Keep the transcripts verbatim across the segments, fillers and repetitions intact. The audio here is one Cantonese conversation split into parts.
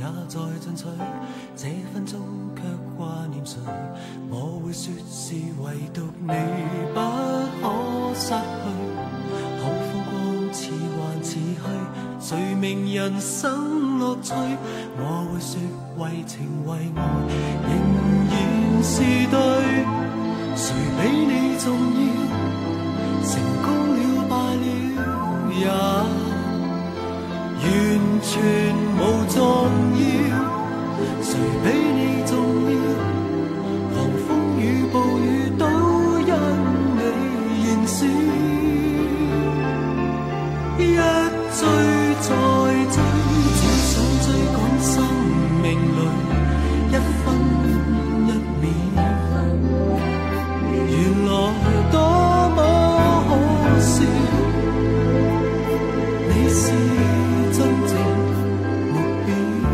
在進取，這分鐘卻掛念誰？我會說是唯獨你不可失去。可風光似幻似虛，誰明人生樂趣？我會說為情為愛仍然是對。誰比你重要？成功了敗了也完全無重要。誰比你重要？狂風與暴雨都因你燃燒。一追再追，只想追趕生命裏一分一秒。原來多麼可笑，你是真正目標。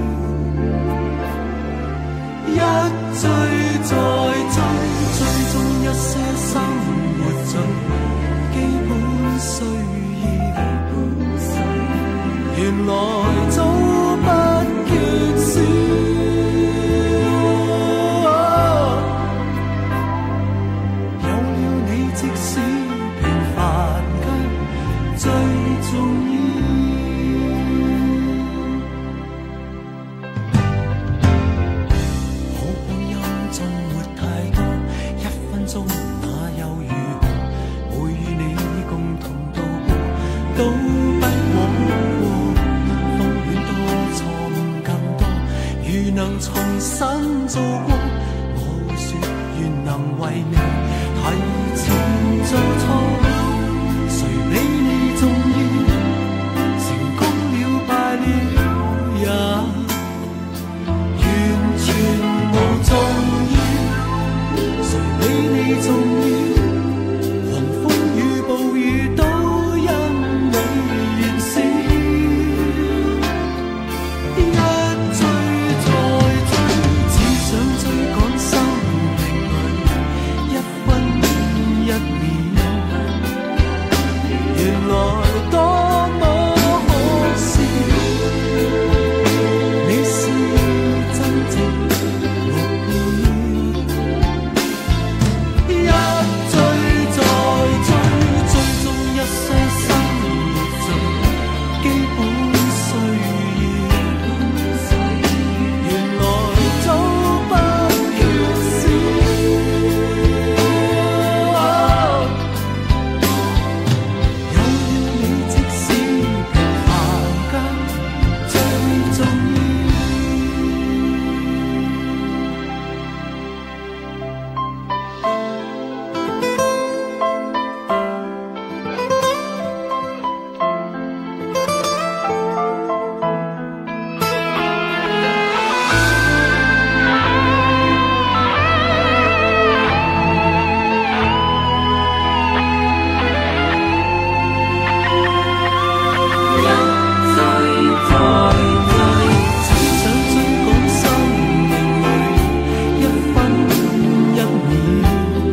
一追再追，追蹤一些生活最基本需要。原來早不缺少。即使平凡卻最重要。好光陰縱沒太多，一分鐘那又如何？會與你共同度過，都不枉過。風險多，錯誤更多，如能重新做過，我會說願能為你提前做錯。誰比你重要？成功了敗了也完全無重要。誰比你重要？狂風與暴雨都因你燃燒。一追再追，只想追趕生命裏一分一秒。原來多麼可笑，你是真正目標。一追再追，追蹤一些生活最基本需要。原來早不缺少。有了你，即使平凡卻最重要。只想追趕生命裏一分一秒。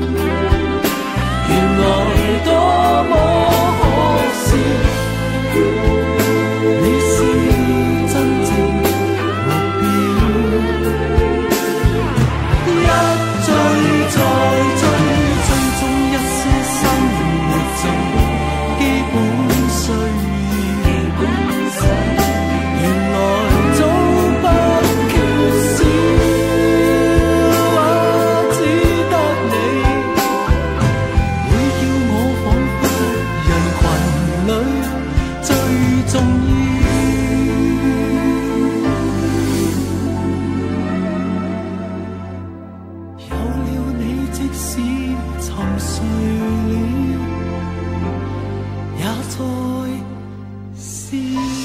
原來多麼可笑，你是真正目標。一追再追，追蹤一些生活最基本需要。原來早不缺少。只得你會叫我彷彿人群裏最重要。有了你，即使沉睡了，也在笑。